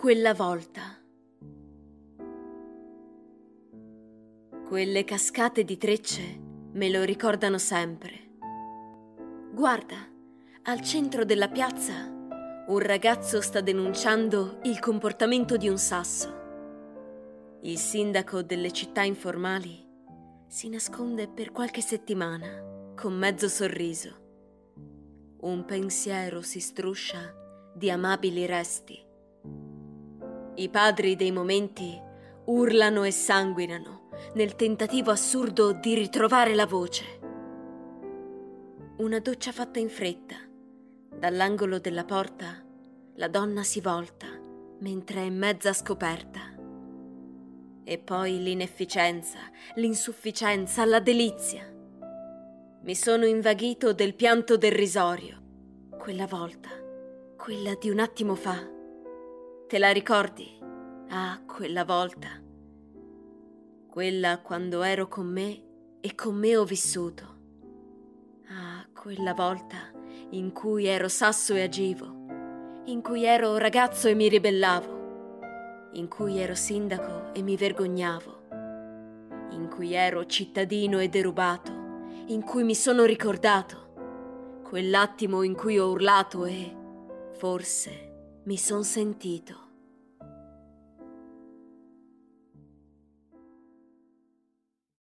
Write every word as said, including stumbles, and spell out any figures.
Quella volta. Quelle cascate di trecce me lo ricordano sempre. Guarda, al centro della piazza un ragazzo sta denunciando il comportamento di un sasso. Il sindaco delle città informali si nasconde per qualche settimana con mezzo sorriso. Un pensiero si struscia di amabili resti. I padri dei momenti urlano e sanguinano nel tentativo assurdo di ritrovare la voce. Una doccia fatta in fretta. Dall'angolo della porta la donna si volta mentre è mezza scoperta. E poi l'inefficienza, l'insufficienza, la delizia. Mi sono invaghito del pianto derisorio. Quella volta, quella di un attimo fa. Te la ricordi? Ah, quella volta. Quella quando ero con me e con me ho vissuto. Ah, quella volta in cui ero sasso e agivo, in cui ero ragazzo e mi ribellavo, in cui ero sindaco e mi vergognavo, in cui ero cittadino e derubato, in cui mi sono ricordato, quell'attimo in cui ho urlato e, forse, mi son sentito.